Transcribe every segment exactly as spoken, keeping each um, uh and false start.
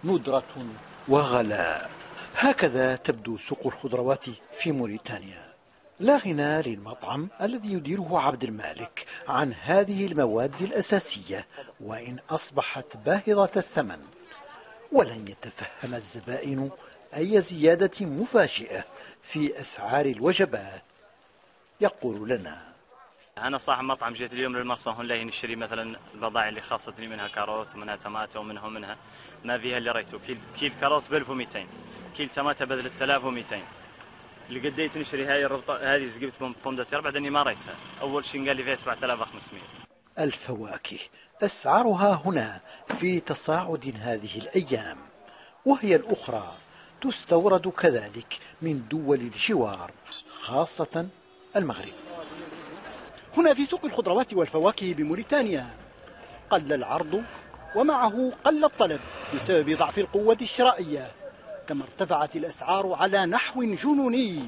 ندرة وغلاء. هكذا تبدو سوق الخضروات في موريتانيا. لا غنى للمطعم الذي يديره عبد المالك عن هذه المواد الأساسية وإن أصبحت باهظة الثمن، ولن يتفهم الزبائن أي زيادة مفاجئة في أسعار الوجبات. يقول لنا: أنا صاحب مطعم، جيت اليوم للمرسى هون لين نشتري مثلا البضائع اللي خاصتني، منها كاروت ومنها تماتة ومنها ومنها ما فيها اللي ريته. كيل كيل كاروت ب ألف ومئتين، كيل تماتة ب ثلاثة آلاف ومئتين. اللي قديت نشتري هاي الربطة هذه زقبت بومدتير، بعدين ما ريتها. أول شيء قال لي فيها سبعة آلاف وخمسمئة. الفواكه أسعارها هنا في تصاعد هذه الأيام، وهي الأخرى تستورد كذلك من دول الجوار خاصة المغرب. هنا في سوق الخضروات والفواكه بموريتانيا قل العرض ومعه قل الطلب بسبب ضعف القوة الشرائية، كما ارتفعت الأسعار على نحو جنوني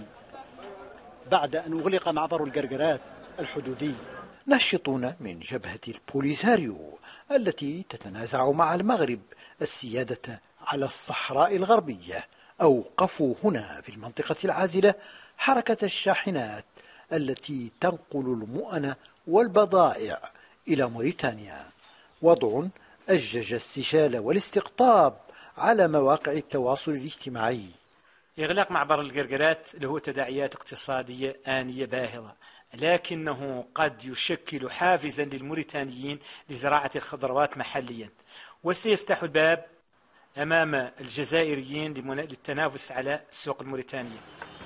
بعد أن أغلق معبر القرقرات الحدودي. ناشطون من جبهة البوليساريو التي تتنازع مع المغرب السيادة على الصحراء الغربية أوقفوا هنا في المنطقة العازلة حركة الشاحنات التي تنقل المؤن والبضائع إلى موريتانيا، وضع أجج السجال والاستقطاب على مواقع التواصل الاجتماعي. إغلاق معبر القرقرات له تداعيات اقتصادية آنية باهظة، لكنه قد يشكل حافزا للموريتانيين لزراعة الخضروات محليا، وسيفتح الباب أمام الجزائريين للتنافس على السوق الموريتانية.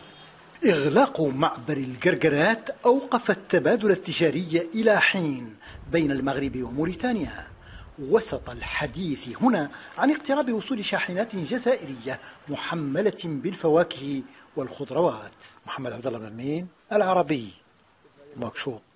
إغلاق معبر القرقرات أوقف التبادل التجاري إلى حين بين المغرب وموريتانيا، وسط الحديث هنا عن اقتراب وصول شاحنات جزائرية محملة بالفواكه والخضروات. محمد عبد الله مأمين، العربي، نواكشوط.